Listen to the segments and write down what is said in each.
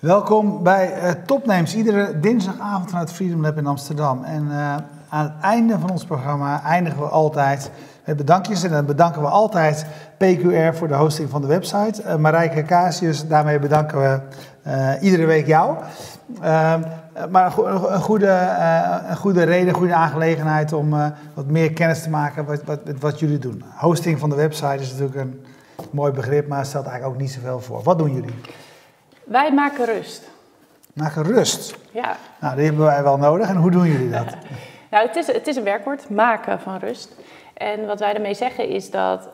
Welkom bij Topnames, iedere dinsdagavond vanuit Freedom Lab in Amsterdam. En aan het einde van ons programma eindigen we altijd met bedankjes. En dan bedanken we altijd PQR voor de hosting van de website. Marijke Casius, daarmee bedanken we iedere week jou. Maar een goede reden, een goede aangelegenheid om wat meer kennis te maken met wat jullie doen. Hosting van de website is natuurlijk een mooi begrip, maar stelt eigenlijk ook niet zoveel voor. Wat doen jullie? Wij maken rust. Maken rust? Ja. Nou, die hebben wij wel nodig. En hoe doen jullie dat? Nou, het is een werkwoord, maken van rust. En wat wij daarmee zeggen is dat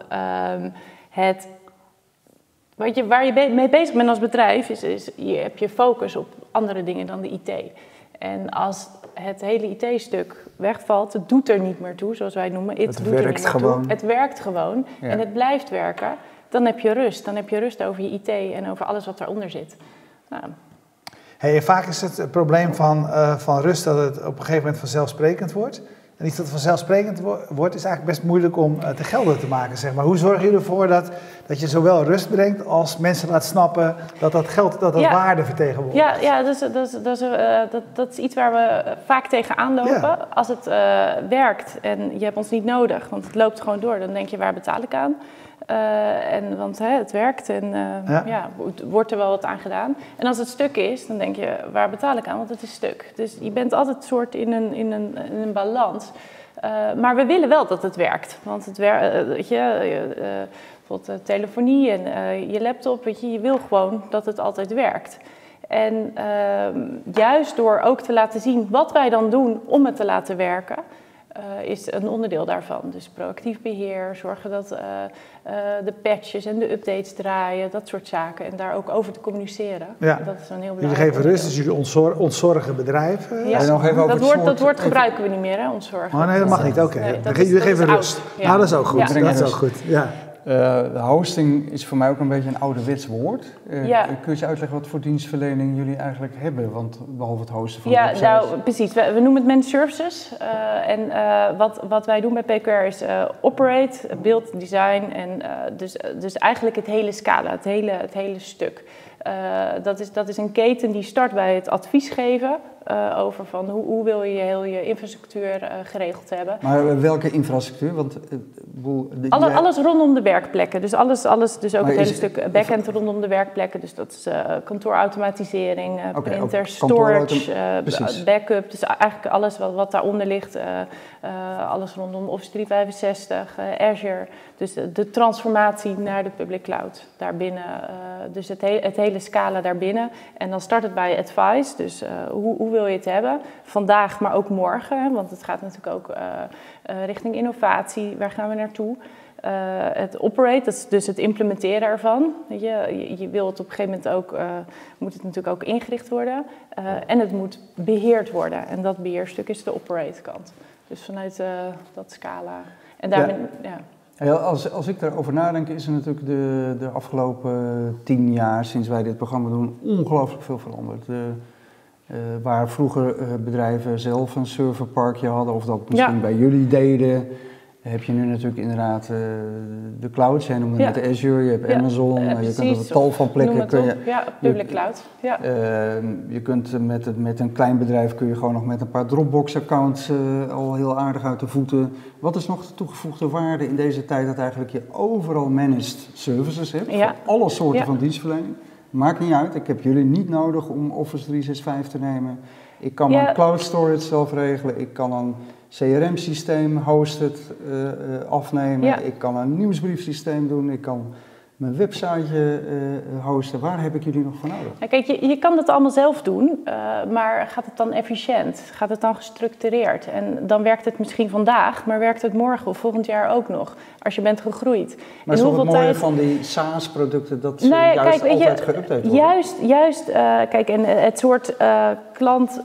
waar je mee bezig bent als bedrijf, is je hebt je focus op andere dingen dan de IT. En als het hele IT-stuk wegvalt, het doet er niet meer toe, zoals wij het noemen. Het werkt gewoon. Het werkt gewoon en het blijft werken. Dan heb je rust. Dan heb je rust over je IT en over alles wat eronder zit. Nou. Hey, vaak is het probleem van rust dat het op een gegeven moment vanzelfsprekend wordt. En iets dat vanzelfsprekend wordt, is eigenlijk best moeilijk om te gelden te maken, zeg maar. Hoe zorg je ervoor dat je zowel rust brengt als mensen laat snappen dat geld, dat waarde vertegenwoordigt? Ja, dat is iets waar we vaak tegenaan lopen. Ja. Als het werkt en je hebt ons niet nodig, want het loopt gewoon door, dan denk je, waar betaal ik aan? Want het werkt en wordt er wel wat aan gedaan. En als het stuk is, dan denk je, waar betaal ik aan? Want het is stuk. Dus je bent altijd soort in een balans. Maar we willen wel dat het werkt. Want het bijvoorbeeld telefonie en je laptop, je wil gewoon dat het altijd werkt. En juist door ook te laten zien wat wij dan doen om het te laten werken, is een onderdeel daarvan. Dus proactief beheer, zorgen dat de patches en de updates draaien, dat soort zaken. En daar ook over te communiceren. Ja. Dat is een heel belangrijk. Jullie geven rust, dus jullie ontzorgen bedrijven. Ja, nog even over dat woord gebruiken we niet meer, hè, ontzorgen. Oh nee, dat mag niet. Oké. Nee, jullie geven rust. Ja. Nou, dat is ook goed. Ja. Dat is ook goed. Ja. Hosting is voor mij ook een beetje een ouderwets woord. Kun je eens uitleggen wat voor dienstverlening jullie eigenlijk hebben? Want behalve het hosten van websites. Ja, nou precies. We noemen het managed services. Wat wij doen bij PQR is operate, build, design. En dus eigenlijk het hele scala, het hele stuk. Dat is een keten die start bij het advies geven over van hoe wil je heel je infrastructuur geregeld hebben. Maar welke infrastructuur? Want alles rondom de werkplekken. Dus alles dus ook het hele stuk backend rondom de werkplekken. Dus dat is kantoorautomatisering, printer, storage, backup. Dus eigenlijk alles wat daaronder ligt. Alles rondom Office 365, Azure. Dus de transformatie naar de public cloud daarbinnen. Dus het hele scala daarbinnen. En dan start het bij advice. Dus hoe wil je het hebben? Vandaag, maar ook morgen. Hè? Want het gaat natuurlijk ook richting innovatie. Waar gaan we naartoe? Het operate, dat is dus het implementeren ervan. Je wil het op een gegeven moment ook, moet het natuurlijk ook ingericht worden. En het moet beheerd worden. En dat beheerstuk is de operate kant. Dus vanuit dat scala. En daarmee, Ja, als ik daarover nadenk, is er natuurlijk de afgelopen 10 jaar, sinds wij dit programma doen, ongelooflijk veel veranderd. Waar vroeger bedrijven zelf een serverparkje hadden, of dat misschien bij jullie deden, heb je nu natuurlijk inderdaad de clouds. Jij noemde net Azure, je hebt Amazon, je kunt op een tal van plekken. Public cloud. Ja. Je kunt met een klein bedrijf kun je gewoon nog met een paar Dropbox-accounts al heel aardig uit de voeten. Wat is nog de toegevoegde waarde in deze tijd dat eigenlijk je overal managed services hebt, voor alle soorten van dienstverlening? Maakt niet uit, ik heb jullie niet nodig om Office 365 te nemen. Ik kan mijn cloud storage zelf regelen, ik kan een CRM-systeem hosted afnemen, ik kan een nieuwsbriefsysteem doen, ik kan mijn website hosten. Waar heb ik jullie nog voor nodig? Ja, kijk, je kan dat allemaal zelf doen, maar gaat het dan efficiënt? Gaat het dan gestructureerd? En dan werkt het misschien vandaag, maar werkt het morgen of volgend jaar ook nog, als je bent gegroeid. Maar is toch het mooie van die SaaS-producten, dat ze altijd geüpdate worden? Juist, kijk, en het soort klant,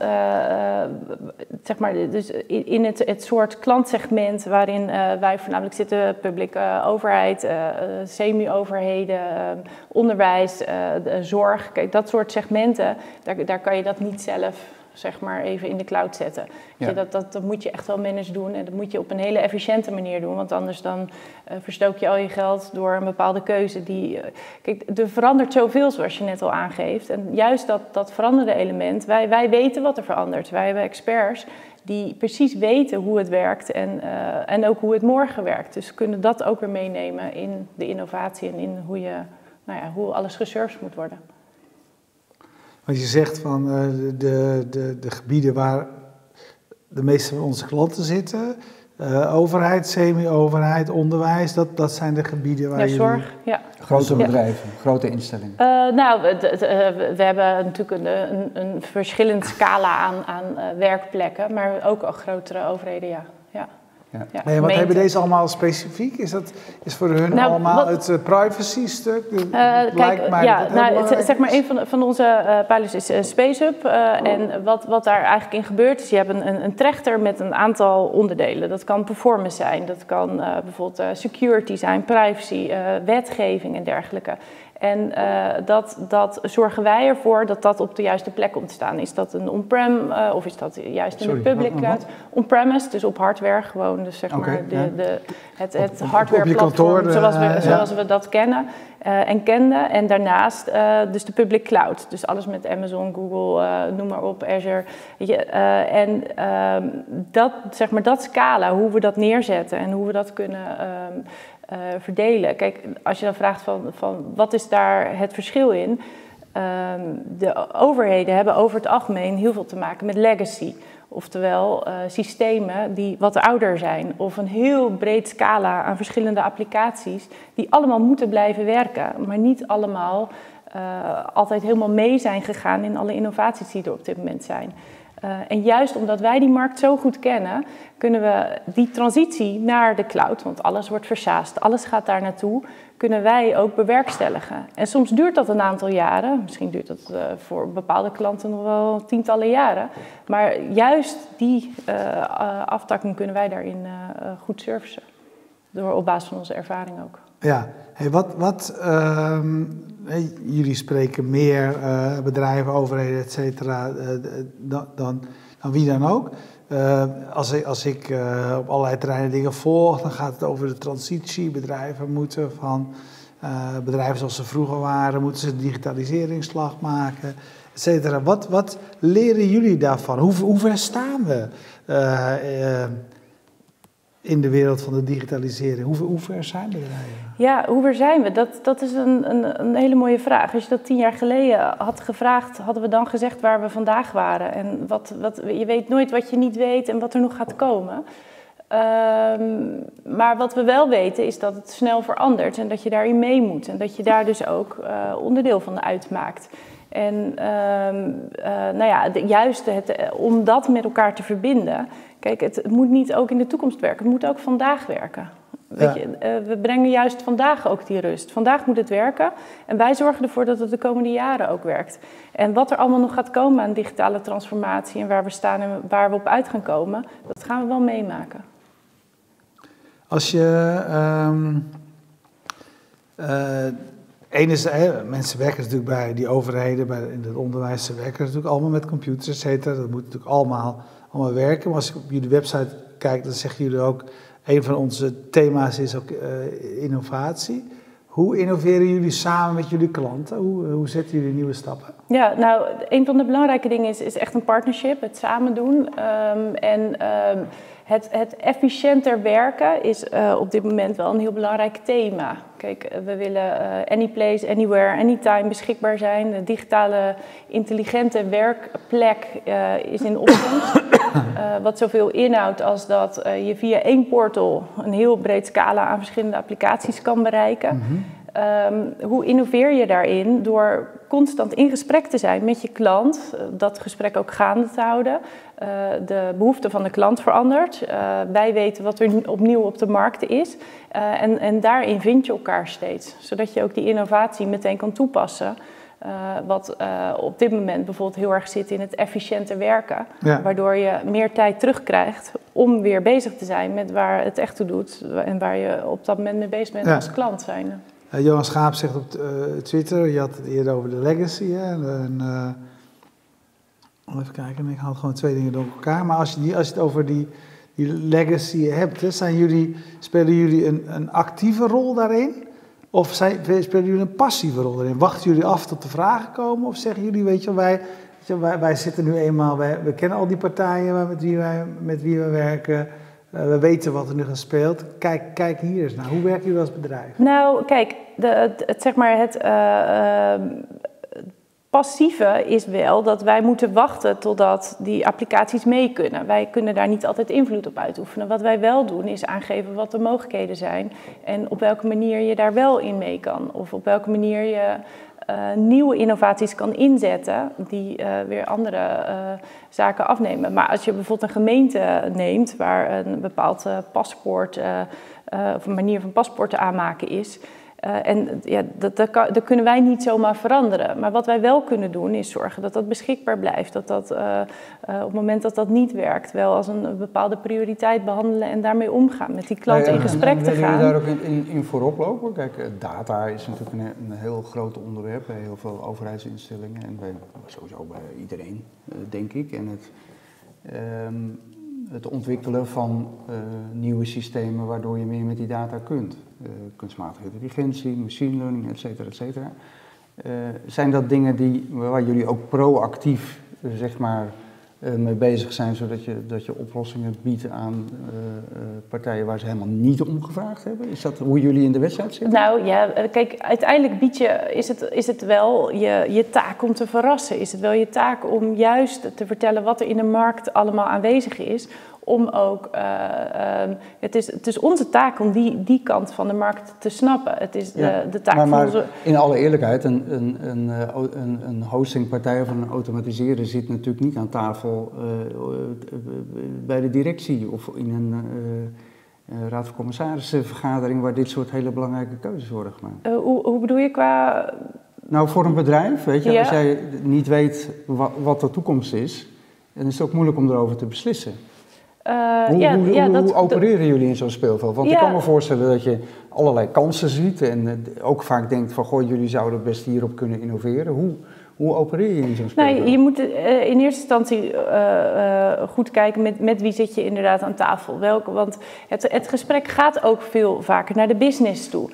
zeg maar, dus in het soort klantsegment waarin wij voornamelijk zitten, publieke overheid, semi-overheden, onderwijs, zorg, kijk, dat soort segmenten, daar kan je dat niet zelf zeg maar, even in de cloud zetten. Ja. Dat moet je echt wel managed doen en dat moet je op een hele efficiënte manier doen, want anders dan verstook je al je geld door een bepaalde keuze die... kijk, er verandert zoveel, zoals je net al aangeeft. En juist dat veranderde element, wij weten wat er verandert. Wij hebben experts die precies weten hoe het werkt en ook hoe het morgen werkt. Dus kunnen dat ook weer meenemen in de innovatie en in hoe alles gesurfd moet worden. Want je zegt van de gebieden waar de meeste van onze klanten zitten, overheid, semi-overheid, onderwijs, dat zijn de gebieden waar zorg, ja. Grote bedrijven, grote instellingen. We hebben natuurlijk een verschillend scala aan werkplekken, maar ook grotere overheden, ja. Ja, wat hebben deze allemaal specifiek? Is voor hun allemaal het privacy-stuk? Zeg maar, een van onze pijlers is SpaceHub. En wat daar eigenlijk in gebeurt is, je hebt een trechter met een aantal onderdelen. Dat kan performance zijn, dat kan bijvoorbeeld security zijn, privacy, wetgeving en dergelijke. En dat zorgen wij ervoor dat dat op de juiste plek komt te staan. Is dat een on-prem of is dat juist in de public cloud? On-premise, dus op hardware gewoon. Dus zeg maar het hardware-platform zoals we dat kennen en kenden. En daarnaast dus de public cloud. Dus alles met Amazon, Google, noem maar op, Azure. Dat scala, hoe we dat neerzetten en hoe we dat kunnen... verdelen. Kijk, als je dan vraagt van wat is daar het verschil in? De overheden hebben over het algemeen heel veel te maken met legacy. Oftewel systemen die wat ouder zijn. Of een heel breed scala aan verschillende applicaties die allemaal moeten blijven werken. Maar niet allemaal altijd helemaal mee zijn gegaan in alle innovaties die er op dit moment zijn. En juist omdat wij die markt zo goed kennen, kunnen we die transitie naar de cloud, want alles wordt versaasd, alles gaat daar naartoe, kunnen wij ook bewerkstelligen. En soms duurt dat een aantal jaren, misschien duurt dat voor bepaalde klanten nog wel tientallen jaren, maar juist die aftakking kunnen wij daarin goed servicen, op basis van onze ervaring ook. Ja, jullie spreken meer bedrijven, overheden, et cetera, dan wie dan ook. Als ik op allerlei terreinen dingen volg, dan gaat het over de transitie. Bedrijven moeten van bedrijven zoals ze vroeger waren, moeten ze een digitaliseringsslag maken, et cetera. Wat leren jullie daarvan? Hoe ver staan we in de wereld van de digitalisering? Hoe ver zijn bedrijven? Ja, hoe ver zijn we? Dat is een hele mooie vraag. Als je dat 10 jaar geleden had gevraagd, hadden we dan gezegd waar we vandaag waren. En je weet nooit wat je niet weet en wat er nog gaat komen. Maar wat we wel weten is dat het snel verandert en dat je daarin mee moet. En dat je daar dus ook onderdeel van uitmaakt. En juist om dat met elkaar te verbinden. Kijk, het moet niet ook in de toekomst werken, het moet ook vandaag werken. We brengen juist vandaag ook die rust. Vandaag moet het werken en wij zorgen ervoor dat het de komende jaren ook werkt. En wat er allemaal nog gaat komen aan digitale transformatie en waar we staan en waar we op uit gaan komen, dat gaan we wel meemaken. Als je... mensen werken natuurlijk bij die overheden, in het onderwijs, ze werken natuurlijk allemaal met computers, et cetera. Dat moet natuurlijk allemaal werken. Maar als ik op jullie website kijk, dan zeggen jullie ook, een van onze thema's is ook innovatie. Hoe innoveren jullie samen met jullie klanten? Hoe zetten jullie nieuwe stappen? Ja, nou, een van de belangrijke dingen is echt een partnership, het samen doen. Het efficiënter werken is op dit moment wel een heel belangrijk thema. Kijk, we willen anyplace, anywhere, anytime beschikbaar zijn. De digitale intelligente werkplek is in opkomst. Wat zoveel inhoudt als dat je via één portal een heel breed scala aan verschillende applicaties kan bereiken. Mm-hmm. Hoe innoveer je daarin? Door constant in gesprek te zijn met je klant, dat gesprek ook gaande te houden. De behoefte van de klant verandert. Wij weten wat er opnieuw op de markt is. En daarin vind je elkaar steeds. Zodat je ook die innovatie meteen kan toepassen. Wat op dit moment bijvoorbeeld heel erg zit in het efficiënte werken. Ja. Waardoor je meer tijd terugkrijgt om weer bezig te zijn met waar het echt toe doet. En waar je op dat moment mee bezig bent als klant zijn. Johan Schaap zegt op Twitter, je had het eerder over de legacy. Hè? Even kijken, ik haal gewoon 2 dingen door elkaar. Maar als je het over die legacy hebt, hè, spelen jullie een actieve rol daarin? Of spelen jullie een passieve rol daarin? Wachten jullie af tot de vragen komen? Of zeggen jullie, weet je, wij zitten nu eenmaal, we kennen al die partijen met wie we werken. We weten wat er nu gespeeld. Kijk hier eens naar. Hoe werken jullie als bedrijf? Nou, kijk, het passieve is wel dat wij moeten wachten totdat die applicaties mee kunnen. Wij kunnen daar niet altijd invloed op uitoefenen. Wat wij wel doen is aangeven wat de mogelijkheden zijn en op welke manier je daar wel in mee kan. Of op welke manier je nieuwe innovaties kan inzetten die weer andere zaken afnemen. Maar als je bijvoorbeeld een gemeente neemt waar een bepaald paspoort of een manier van paspoorten aanmaken is. Dat kunnen wij niet zomaar veranderen. Maar wat wij wel kunnen doen is zorgen dat dat beschikbaar blijft. Dat op het moment dat dat niet werkt, wel als een bepaalde prioriteit behandelen en daarmee omgaan. Met die klant in gesprek te gaan. Willen jullie daar ook in voorop lopen? Kijk, data is natuurlijk een heel groot onderwerp bij heel veel overheidsinstellingen. En sowieso bij iedereen, denk ik. En het ontwikkelen van nieuwe systemen waardoor je meer met die data kunt. Kunstmatige intelligentie, machine learning, et cetera. Zijn dat dingen waar jullie ook proactief zeg maar, mee bezig zijn, zodat je oplossingen biedt aan partijen waar ze helemaal niet om gevraagd hebben? Is dat hoe jullie in de wedstrijd zitten? Nou ja, kijk, uiteindelijk is het wel je taak om te verrassen. Is het wel je taak om juist te vertellen wat er in de markt allemaal aanwezig is. Om ook, het is onze taak om die kant van de markt te snappen. Het is de taak van onze... In alle eerlijkheid, een hostingpartij of een automatiseren zit natuurlijk niet aan tafel bij de directie of in een raad van commissarissenvergadering waar dit soort hele belangrijke keuzes worden gemaakt. Hoe bedoel je qua... Nou, voor een bedrijf, weet je, als jij niet weet wat de toekomst is, dan is het ook moeilijk om erover te beslissen. Hoe opereren jullie in zo'n speelveld? Want ik kan me voorstellen dat je allerlei kansen ziet en ook vaak denkt van, goh, jullie zouden best hierop kunnen innoveren. Hoe opereer je in zo'n speelveld? Nou, je moet in eerste instantie goed kijken met wie zit je inderdaad aan tafel. Want het gesprek gaat ook veel vaker naar de business toe.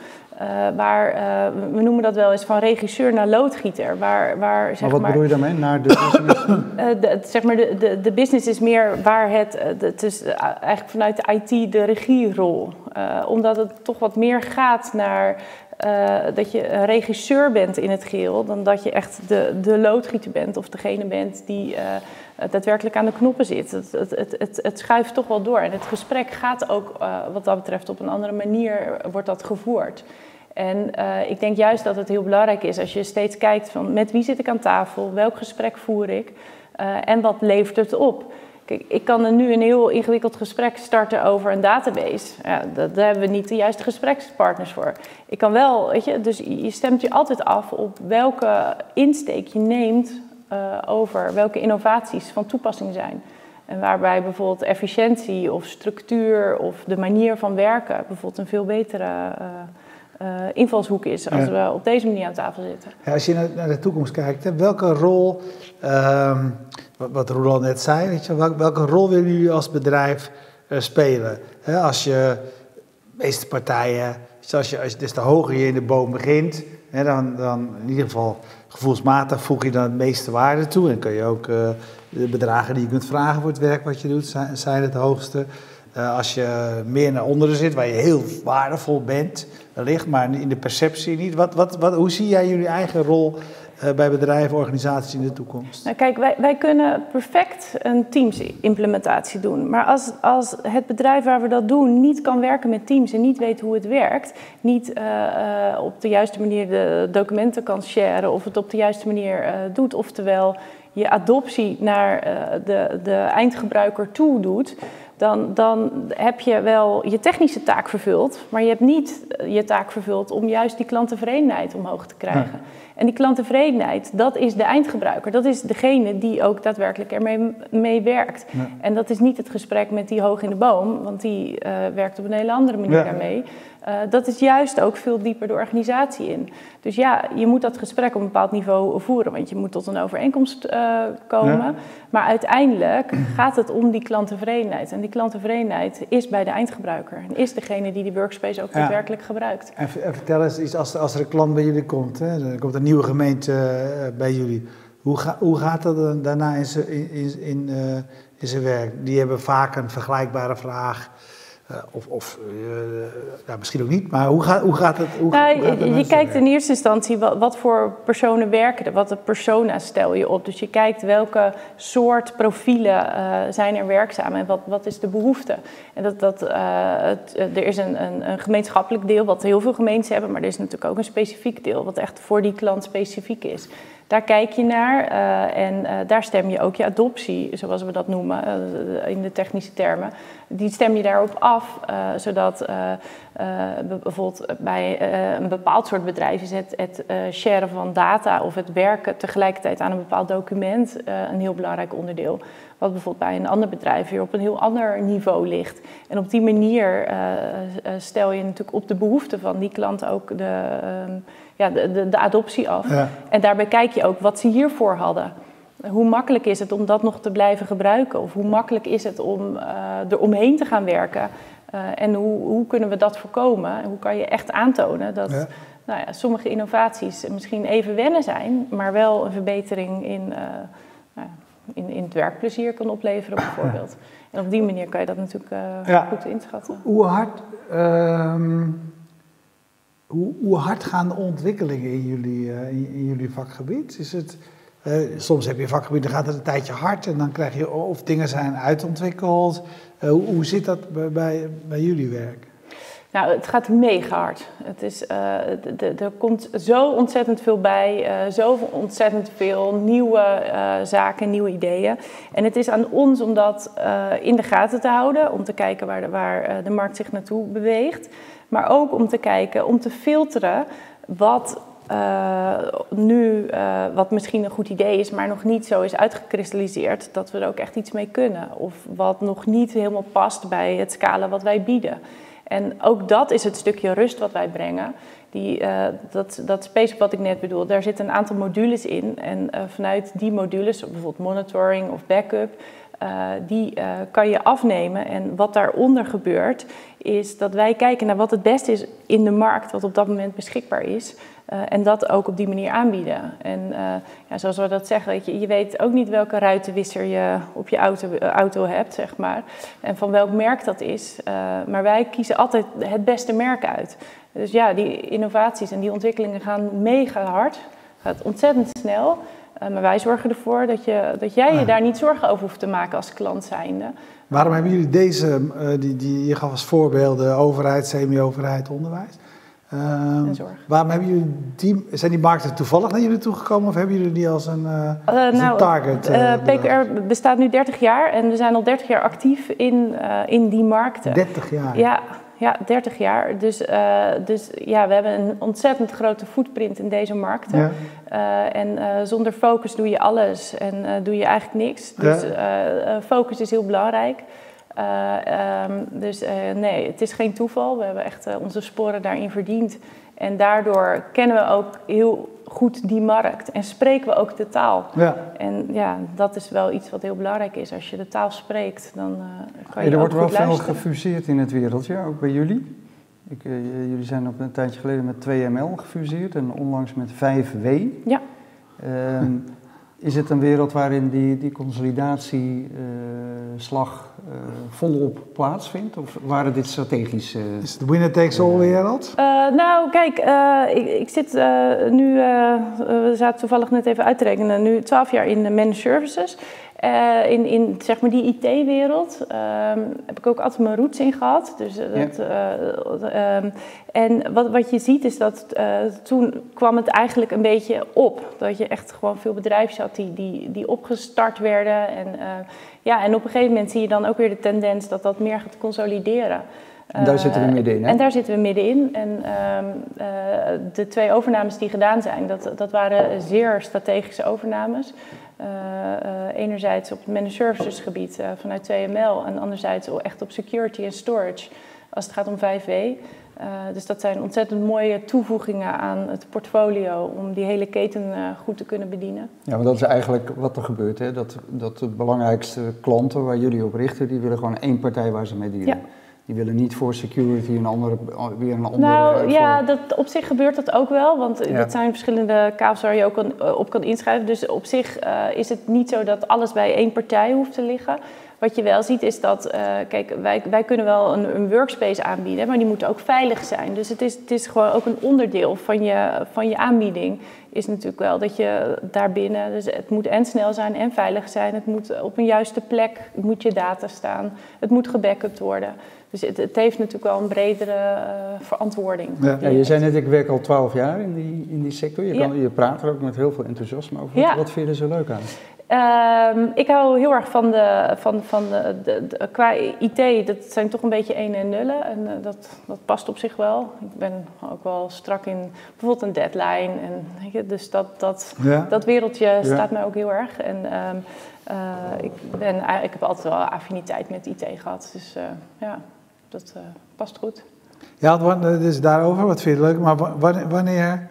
We noemen dat wel eens van regisseur naar loodgieter. Maar wat bedoel je daarmee, naar de business? De business is meer waar het is eigenlijk vanuit de IT de regierol. Omdat het toch wat meer gaat naar dat je een regisseur bent in het geheel, dan dat je echt de loodgieter bent of degene bent die daadwerkelijk aan de knoppen zit. Het schuift toch wel door en het gesprek gaat ook wat dat betreft op een andere manier wordt dat gevoerd. En ik denk juist dat het heel belangrijk is als je steeds kijkt van met wie zit ik aan tafel, welk gesprek voer ik en wat levert het op. Kijk, ik kan er nu een heel ingewikkeld gesprek starten over een database. Ja, daar hebben we niet de juiste gesprekspartners voor. Ik kan wel, weet je, dus je stemt je altijd af op welke insteek je neemt over welke innovaties van toepassing zijn. En waarbij bijvoorbeeld efficiëntie of structuur of de manier van werken bijvoorbeeld een veel betere invalshoek is als we op deze manier aan tafel zitten. Ja, als je naar de toekomst kijkt, welke rol, wat Roland net zei, weet je, welke rol willen jullie als bedrijf spelen? Als je de meeste partijen, dus de hoger je in de boom begint, dan in ieder geval gevoelsmatig voeg je dan het meeste waarde toe. En kun je ook de bedragen die je kunt vragen voor het werk wat je doet, zijn het hoogste. Als je meer naar onderen zit, waar je heel waardevol bent, wellicht, maar in de perceptie niet. Hoe zie jij jullie eigen rol bij bedrijven, organisaties in de toekomst? Nou, kijk, wij kunnen perfect een Teams-implementatie doen. Maar als het bedrijf waar we dat doen niet kan werken met Teams en niet weet hoe het werkt, niet op de juiste manier de documenten kan sharen of het op de juiste manier doet, oftewel je adoptie naar de eindgebruiker toe doet, dan heb je wel je technische taak vervuld, maar je hebt niet je taak vervuld om juist die klanttevredenheid omhoog te krijgen. Ja. En die klanttevredenheid, dat is de eindgebruiker. Dat is degene die ook daadwerkelijk ermee werkt. Ja. En dat is niet het gesprek met die hoog in de boom, want die werkt op een hele andere manier daarmee. dat is juist ook veel dieper de organisatie in. Dus ja, je moet dat gesprek op een bepaald niveau voeren, want je moet tot een overeenkomst komen. Ja. Maar uiteindelijk gaat het om die klanttevredenheid. En die klanttevredenheid is bij de eindgebruiker. En is degene die workspace ook daadwerkelijk gebruikt. En vertel eens iets, als er een klant bij jullie komt, hè, er komt een nieuwe gemeente bij jullie. Hoe gaat dat daarna in zijn werk? Die hebben vaak een vergelijkbare vraag. Misschien ook niet, maar hoe gaat het? Je kijkt in eerste instantie wat voor personen werken er, wat de persona stel je op. Dus je kijkt welke soort profielen zijn er werkzaam en wat is de behoefte. En er is een gemeenschappelijk deel wat heel veel gemeentes hebben, maar er is natuurlijk ook een specifiek deel wat echt voor die klant specifiek is. Daar kijk je naar en daar stem je ook je adoptie, zoals we dat noemen in de technische termen. Die stem je daarop af, zodat bijvoorbeeld bij een bepaald soort bedrijf is het sharen van data of het werken tegelijkertijd aan een bepaald document een heel belangrijk onderdeel. Wat bijvoorbeeld bij een ander bedrijf weer op een heel ander niveau ligt. En op die manier stel je natuurlijk op de behoeften van die klant ook de adoptie af. Ja. En daarbij kijk je ook wat ze hiervoor hadden. Hoe makkelijk is het om dat nog te blijven gebruiken? Of hoe makkelijk is het om er omheen te gaan werken? En hoe kunnen we dat voorkomen? En hoe kan je echt aantonen dat sommige innovaties misschien even wennen zijn, maar wel een verbetering in het werkplezier kan opleveren bijvoorbeeld. En op die manier kan je dat natuurlijk goed inschatten. Hoe hard gaan de ontwikkelingen in jullie vakgebied? Is het, soms heb je een vakgebied, dan gaat het een tijdje hard en dan krijg je of dingen zijn uitontwikkeld. Hoe zit dat bij jullie werk? Nou, het gaat mega hard. Er komt zo ontzettend veel bij, zo ontzettend veel nieuwe zaken, nieuwe ideeën. En het is aan ons om dat in de gaten te houden, om te kijken waar de markt zich naartoe beweegt. Maar ook om te kijken, om te filteren wat wat misschien een goed idee is, maar nog niet zo is uitgekristalliseerd, dat we er ook echt iets mee kunnen. Of wat nog niet helemaal past bij het scala wat wij bieden. En ook dat is het stukje rust wat wij brengen. Dat space wat ik net bedoel, daar zitten een aantal modules in. En vanuit die modules, bijvoorbeeld monitoring of backup, die kan je afnemen. En wat daaronder gebeurt, is dat wij kijken naar wat het beste is in de markt, wat op dat moment beschikbaar is. En dat ook op die manier aanbieden. En zoals we dat zeggen, je weet ook niet welke ruitenwisser je op je auto hebt, zeg maar. En van welk merk dat is. Maar wij kiezen altijd het beste merk uit. Dus ja, die innovaties en die ontwikkelingen gaan mega hard. Gaat ontzettend snel. Maar wij zorgen ervoor dat jij je daar niet zorgen over hoeft te maken als klant zijnde. Waarom hebben jullie deze, je gaf als voorbeelden, overheid, semi-overheid, onderwijs. En zorg. Waarom hebben jullie zijn die markten toevallig naar jullie toegekomen of hebben jullie die als een target? PQR bestaat nu 30 jaar en we zijn al 30 jaar actief in die markten. 30 jaar? Ja, 30 jaar. Dus we hebben een ontzettend grote footprint in deze markten. Ja. En zonder focus doe je alles en doe je eigenlijk niks. Dus focus is heel belangrijk. Nee, het is geen toeval. We hebben echt onze sporen daarin verdiend. En daardoor kennen we ook heel goed die markt en spreken we ook de taal. Ja. En ja, dat is wel iets wat heel belangrijk is. Als je de taal spreekt, dan kan je ook goed luisteren. Er wordt wel veel gefuseerd in het wereldje, ook bij jullie. Jullie zijn op een tijdje geleden met 2ML gefuseerd en onlangs met 5W. Ja. Is het een wereld waarin die consolidatieslag volop plaatsvindt? Of waren dit strategisch? Is het winner takes all wereld? Nou, kijk, ik zit nu, we zaten toevallig net even uit te rekenen, nu 12 jaar in de managed services. In zeg maar die IT-wereld heb ik ook altijd mijn roots in gehad. Dus en wat je ziet is dat toen kwam het eigenlijk een beetje op. Dat je echt gewoon veel bedrijven had die opgestart werden. En op een gegeven moment zie je dan ook weer de tendens dat meer gaat consolideren. En daar zitten we middenin, hè? En daar zitten we middenin. En de 2 overnames die gedaan zijn, dat waren zeer strategische overnames. Enerzijds op het managed services gebied vanuit 2ML en anderzijds echt op security en storage als het gaat om 5W. Dus dat zijn ontzettend mooie toevoegingen aan het portfolio om die hele keten goed te kunnen bedienen. Ja, maar dat is eigenlijk wat er gebeurt. Hè? Dat de belangrijkste klanten waar jullie op richten, die willen gewoon één partij waar ze mee dealen. Ja. Die willen niet voor security weer een andere. Nou ja, op zich gebeurt dat ook wel, want dat zijn verschillende kavels waar je ook op kan inschrijven. Dus op zich is het niet zo dat alles bij één partij hoeft te liggen. Wat je wel ziet is dat, kijk, wij kunnen wel een workspace aanbieden, maar die moet ook veilig zijn. Dus het is gewoon ook een onderdeel van je aanbieding. Is natuurlijk wel dat je daarbinnen, dus het moet en snel zijn en veilig zijn. Het moet op een juiste plek, moet je data staan. Het moet gebackupt worden. Dus het heeft natuurlijk wel een bredere verantwoording. Ja, je zei net, ik werk al 12 jaar in die sector. Je praat er ook met heel veel enthousiasme over. Ja. Wat vind je er zo leuk aan? Ik hou heel erg van qua IT, dat zijn toch een beetje 1 en nullen. En dat past op zich wel. Ik ben ook wel strak in bijvoorbeeld een deadline. En, dus dat wereldje staat mij ook heel erg. En ik heb altijd wel affiniteit met IT gehad. Dus dat past goed. Ja, dus daarover, wat vind je leuk. Maar wanneer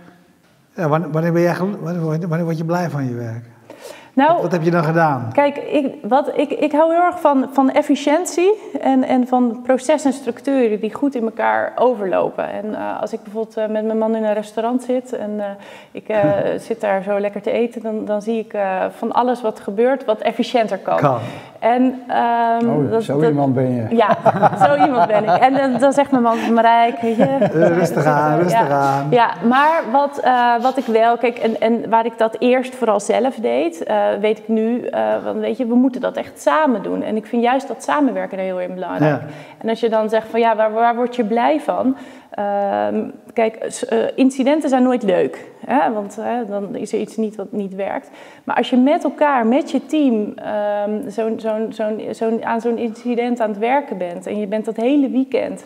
word je blij van je werk? Nou, wat heb je dan gedaan? Kijk, ik hou heel erg van efficiëntie en van processen en structuren die goed in elkaar overlopen. En als ik bijvoorbeeld met mijn man in een restaurant zit en ik zit daar zo lekker te eten, dan zie ik van alles wat gebeurt wat efficiënter kan. En, iemand ben je. Ja, zo iemand ben ik. En dan zegt mijn man, Marijke, weet je... Rustig aan. Ja, maar wat ik wel... Kijk, en waar ik dat eerst vooral zelf deed, weet ik nu... weet je, we moeten dat echt samen doen. En ik vind juist dat samenwerken er heel erg belangrijk. Ja. En als je dan zegt van, ja, waar word je blij van? Kijk, incidenten zijn nooit leuk. Hè? Want dan is er iets niet wat niet werkt. Maar als je met elkaar, met je team... aan zo'n incident aan het werken bent en je bent dat hele weekend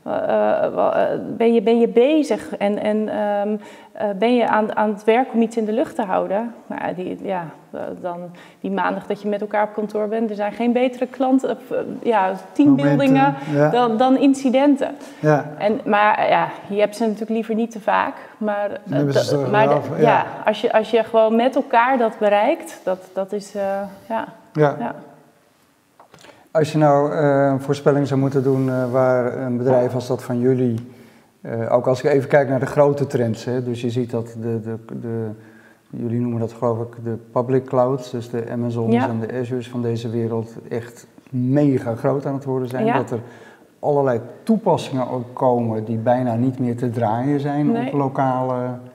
ben je bezig en ben je aan het werk om iets in de lucht te houden. Nou, dan die maandag dat je met elkaar op kantoor bent, er zijn geen betere teambuildingen dan incidenten. Ja. Maar je hebt ze natuurlijk liever niet te vaak. Maar, als je gewoon met elkaar dat bereikt, dat is ja. Als je nou een voorspelling zou moeten doen waar een bedrijf als dat van jullie, ook als ik even kijk naar de grote trends, hè, dus je ziet dat jullie noemen dat geloof ik de public clouds, dus de Amazons en de Azure's van deze wereld echt mega groot aan het worden zijn. Ja. Dat er allerlei toepassingen ook komen die bijna niet meer te draaien zijn op lokale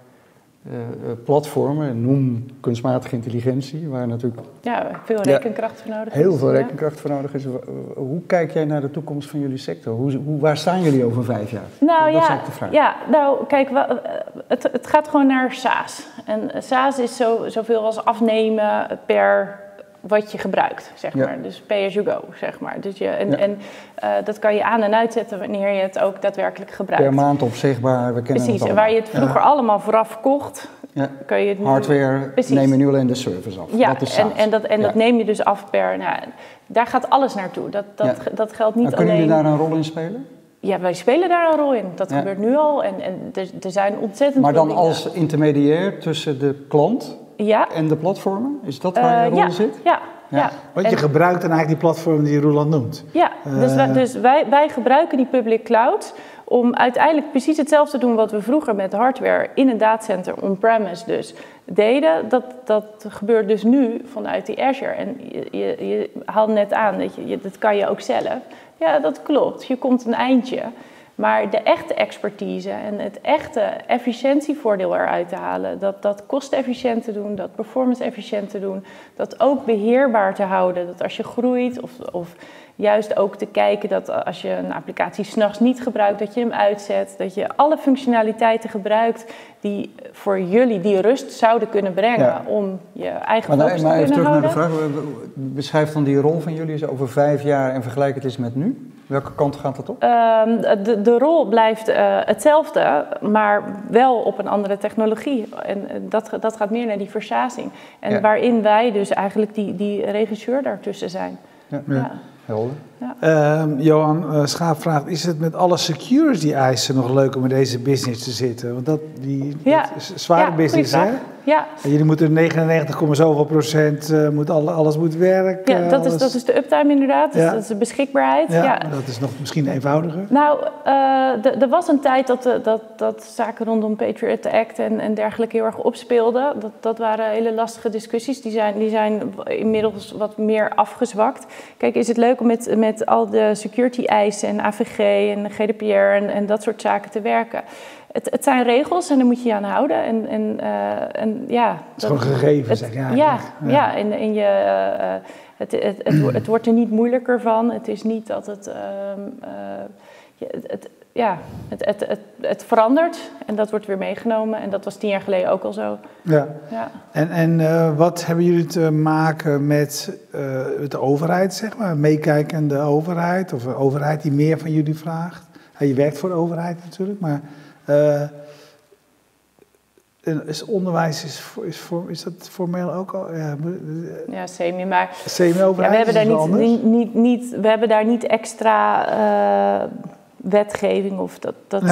platformen, noem kunstmatige intelligentie, waar natuurlijk veel rekenkracht voor nodig is. Heel veel rekenkracht voor nodig is. Hoe kijk jij naar de toekomst van jullie sector? Waar staan jullie over 5 jaar? Nou, dat is eigenlijk de vraag. Ja, nou kijk, het gaat gewoon naar SaaS. En SaaS is zoveel als afnemen per wat je gebruikt, zeg maar. Dus pay as you go, zeg maar. Dus dat kan je aan- en uitzetten wanneer je het ook daadwerkelijk gebruikt. Per maand opzichtbaar, we kennen Precies, en waar je het vroeger allemaal vooraf kocht, kan je het nu... Hardware neem je nu alleen de service af. Ja, dat is dat neem je dus af per... Nou, daar gaat alles naartoe. Dat geldt niet alleen... Kunnen jullie daar een rol in spelen? Ja, wij spelen daar een rol in. Dat gebeurt nu al en er zijn ontzettend maar veel dan als intermediair tussen de klant... en de platformen? Is dat waar je rol zit? Ja. Want je gebruikt dan eigenlijk die platform die Roeland noemt. Ja, dus wij gebruiken die public cloud om uiteindelijk precies hetzelfde te doen wat we vroeger met hardware in een datacenter on-premise dus deden. Dat gebeurt dus nu vanuit die Azure. En je haalde net aan, dat kan je ook zelf. Ja, dat klopt. Je komt een eindje. Maar de echte expertise en het echte efficiëntievoordeel eruit te halen, dat kostenefficiënt te doen, dat performance efficiënt te doen, dat ook beheerbaar te houden, dat als je groeit of juist ook te kijken dat als je een applicatie 's nachts niet gebruikt, dat je hem uitzet, dat je alle functionaliteiten gebruikt die voor jullie die rust zouden kunnen brengen om je eigen focus te kunnen houden. Maar even terug naar de vraag, beschrijf dan die rol van jullie eens over 5 jaar en vergelijk het eens met nu. Welke kant gaat dat op? De rol blijft hetzelfde, maar wel op een andere technologie. En dat gaat meer naar die versazing. En waarin wij dus eigenlijk die regisseur daartussen zijn. Ja. Helder. Ja. Johan Schaap vraagt, is het met alle security-eisen nog leuk om in deze business te zitten? Want dat is zware business, hè? Ja. En jullie moeten 99,zoveel%, alles moet werken. Ja, dat is de uptime inderdaad, dus dat is de beschikbaarheid. Ja. Dat is nog misschien eenvoudiger. Nou, er was een tijd dat zaken rondom Patriot Act en dergelijke heel erg opspeelden. Dat waren hele lastige discussies, die zijn inmiddels wat meer afgezwakt. Kijk, is het leuk om met al de security-eisen en AVG en GDPR en dat soort zaken te werken? Het zijn regels en daar moet je je aan houden. Het is gewoon gegeven, zeg je. Het wordt er niet moeilijker van. Het is niet dat het verandert en dat wordt weer meegenomen. En dat was 10 jaar geleden ook al zo. Ja. En wat hebben jullie te maken met de overheid, zeg maar? Meekijkende overheid of een overheid die meer van jullie vraagt? Je werkt voor de overheid natuurlijk, maar... is onderwijs, is dat formeel ook al? Ja, semi, maar... Semi-overheid we hebben daar niet extra wetgeving of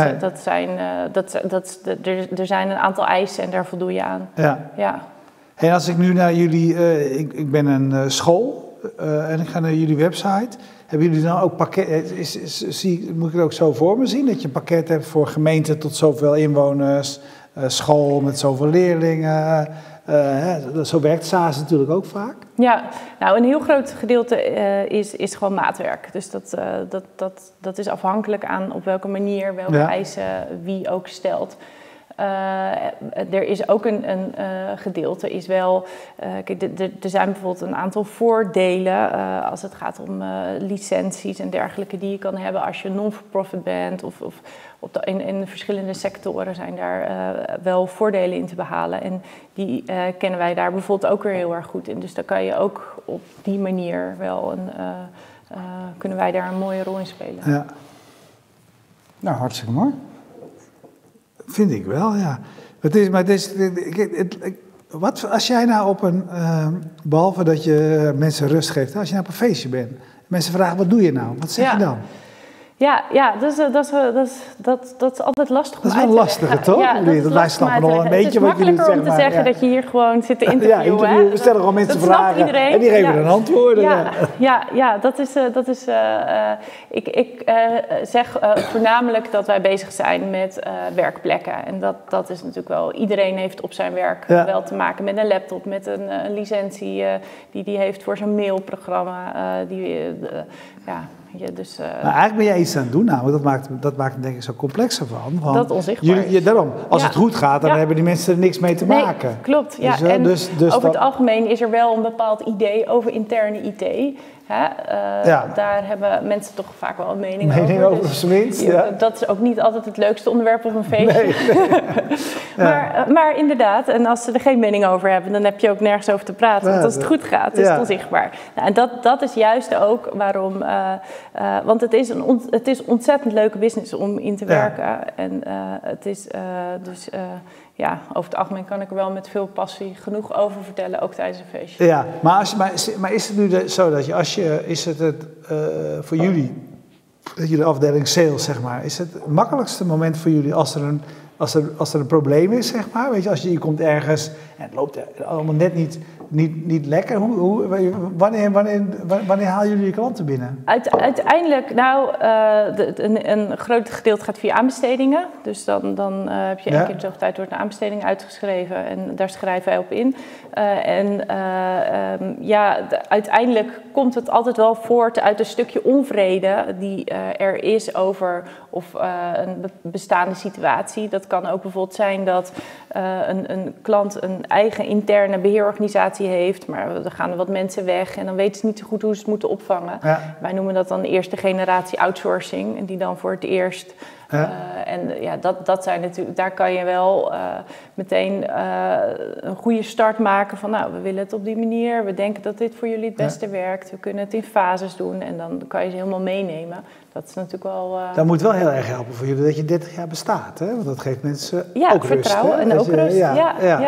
er zijn een aantal eisen en daar voldoe je aan. Ja. En als ik nu naar jullie... ik ben een school en ik ga naar jullie website... Hebben jullie dan ook pakket? Moet ik het ook zo voor me zien? Dat je een pakket hebt voor gemeenten tot zoveel inwoners, school met zoveel leerlingen. Zo werkt SaaS natuurlijk ook vaak. Ja, nou een heel groot gedeelte is gewoon maatwerk. Dus dat is afhankelijk aan op welke manier, welke eisen wie ook stelt. Er is ook een gedeelte, is wel... kijk, er zijn bijvoorbeeld een aantal voordelen als het gaat om licenties en dergelijke die je kan hebben als je non-for-profit bent. Of in verschillende sectoren zijn daar wel voordelen in te behalen. En die kennen wij daar bijvoorbeeld ook weer heel erg goed in. Dus dan kan je ook op die manier wel kunnen wij daar een mooie rol in spelen. Ja. Nou, hartstikke mooi. Vind ik wel, ja. Wat als jij nou op een, behalve dat je mensen rust geeft, als je nou op een feestje bent, mensen vragen wat doe je nou? Wat zeg je dan? Ja, dat is altijd lastig. Dat is wel lastig, toch? Ja, wij snappen al een beetje wat jullie zeggen. Het is makkelijker om te zeggen dat je hier gewoon zit te interviewen. We stellen gewoon mensen vragen en die geven dan antwoorden. Ik zeg voornamelijk dat wij bezig zijn met werkplekken. En dat is natuurlijk wel, iedereen heeft op zijn werk wel te maken met een laptop, met een licentie die heeft voor zijn mailprogramma. Maar eigenlijk ben jij iets aan het doen, namelijk dat maakt het denk ik zo complexer van. Dat onzichtbaar. Daarom, als het goed gaat, dan hebben die mensen er niks mee te maken. Nee, klopt. Ja. Dus over het algemeen is er wel een bepaald idee over interne IT. Daar hebben mensen toch vaak wel een mening over. Dus, minst, dat is ook niet altijd het leukste onderwerp op een feestje. Nee. maar inderdaad, en als ze er geen mening over hebben, dan heb je ook nergens over te praten. Want als het goed gaat, is het onzichtbaar. Nou, en dat is juist ook waarom... want het is een ontzettend leuke business om in te werken. En het is over het algemeen kan ik er wel met veel passie genoeg over vertellen, ook tijdens een feestje. Ja, maar is het nu zo dat is het voor jullie, dat jullie afdeling sales, zeg maar, is het makkelijkste moment voor jullie als er een probleem is, zeg maar? Weet je, als je hier komt ergens en het loopt allemaal net niet lekker. Wanneer halen jullie je klanten binnen? Uiteindelijk, een groot gedeelte gaat via aanbestedingen. Dus dan heb je 1 keer in zoveel tijd wordt een aanbesteding uitgeschreven en daar schrijven wij op in. Uiteindelijk komt het altijd wel voort uit een stukje onvrede die er is over een bestaande situatie. Dat kan ook bijvoorbeeld zijn dat een klant een eigen interne beheerorganisatie heeft, maar er gaan wat mensen weg en dan weten ze niet zo goed hoe ze het moeten opvangen. Ja. Wij noemen dat dan de eerste generatie outsourcing en die dan voor het eerst... dat zijn natuurlijk, daar kan je wel meteen een goede start maken van we willen het op die manier, we denken dat dit voor jullie het beste werkt, we kunnen het in fases doen en dan kan je ze helemaal meenemen. Dat is natuurlijk wel... Dat moet wel heel erg helpen voor jullie dat je 30 jaar bestaat, hè? Want dat geeft mensen ook vertrouwen rust. En ook rust,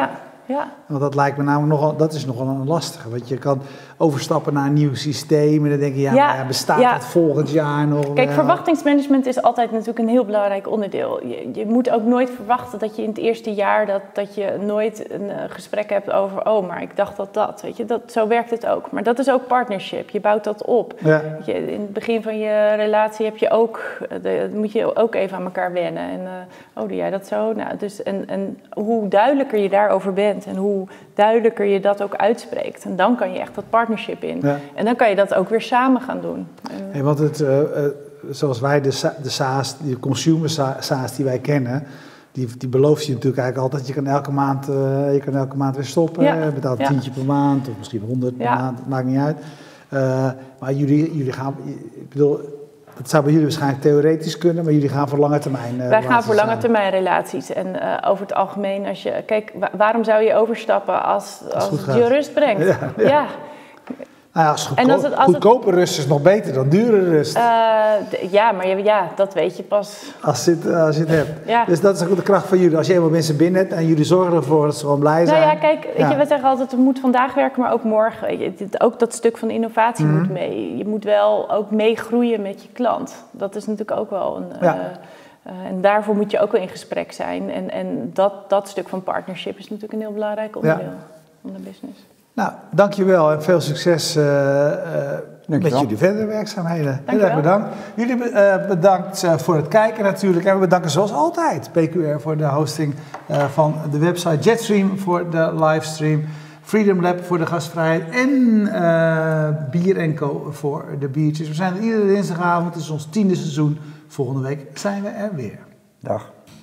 Ja. Want dat lijkt me namelijk dat is nogal een lastige. Want je kan overstappen naar een nieuw systeem en dan denk je, maar bestaat het volgend jaar nog? Kijk, verwachtingsmanagement is altijd natuurlijk een heel belangrijk onderdeel. Je moet ook nooit verwachten dat je in het eerste jaar dat je nooit een gesprek hebt over, maar ik dacht dat. Weet je, zo werkt het ook. Maar dat is ook partnership. Je bouwt dat op. Ja. In het begin van je relatie heb je moet je ook even aan elkaar wennen. En doe jij dat zo? Nou, dus, en hoe duidelijker je daarover bent en hoe duidelijker je dat ook uitspreekt. En dan kan je echt dat partnership in. Ja. En dan kan je dat ook weer samen gaan doen. Want zoals wij de SaaS, de consumer SaaS die wij kennen, die belooft je natuurlijk eigenlijk altijd, je kan elke maand weer stoppen. Je betaalt een tientje per maand of misschien 100 per maand, het maakt niet uit. Maar jullie gaan, ik bedoel, dat zou bij jullie waarschijnlijk theoretisch kunnen, maar jullie gaan voor lange termijn Wij gaan voor lange termijn relaties. En over het algemeen, kijk, waarom zou je overstappen als het je rust brengt? Ja. Nou ja, goedkope rust is nog beter dan dure rust. Maar dat weet je pas. Als je het hebt. Ja. Dus dat is ook de kracht van jullie. Als je eenmaal mensen binnen hebt en jullie zorgen ervoor dat ze gewoon blij zijn. Nou ja, kijk, we zeggen altijd, er moet vandaag werken, maar ook morgen. Weet je, ook dat stuk van innovatie moet mee. Je moet wel ook meegroeien met je klant. Dat is natuurlijk ook wel een... en daarvoor moet je ook wel in gesprek zijn. En dat stuk van partnership is natuurlijk een heel belangrijk onderdeel van de business. Nou, dankjewel en veel succes met jullie verdere werkzaamheden. Heel erg bedankt. Jullie bedankt voor het kijken natuurlijk. En we bedanken zoals altijd PQR voor de hosting van de website, Jetstream voor de livestream, Freedom Lab voor de gastvrijheid en Bier & Co voor de biertjes. We zijn er iedere dinsdagavond, het is ons 10e seizoen. Volgende week zijn we er weer. Dag.